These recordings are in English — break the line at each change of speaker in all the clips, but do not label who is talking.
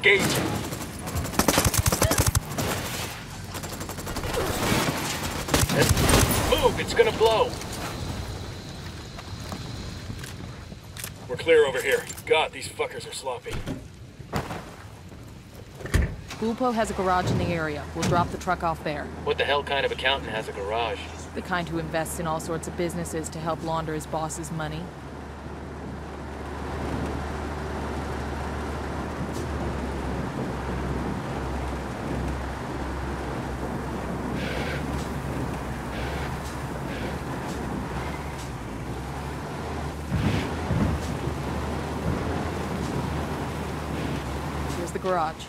Engage. Move, it's gonna blow. We're clear over here. God, these fuckers are sloppy.
Bullpo has a garage in the area. We'll drop the truck off there.
What the hell kind of accountant has a garage?
The kind who invests in all sorts of businesses to help launder his boss's money. Here's the garage.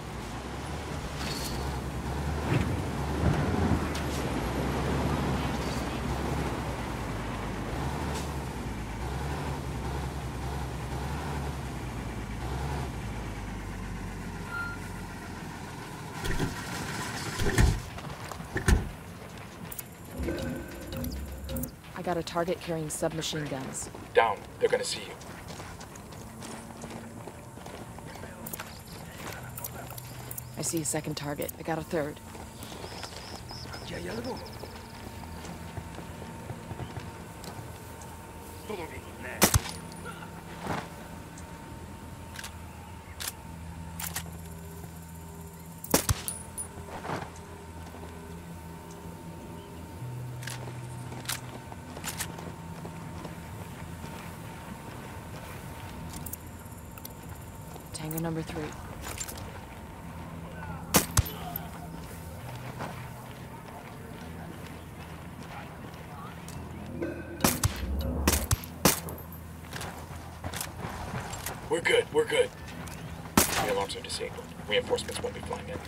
I got a target carrying submachine guns.
Down. They're gonna see you.
I see a second target. I got a third. Tango number 3.
We're good, we're good. The alarms are disabled. Reinforcements won't be flying in.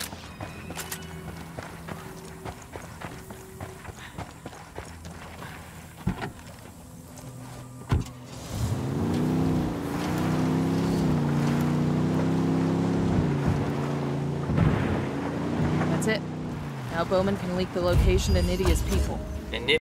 That's it. Now Bowman can leak the location to Nydia's people.
And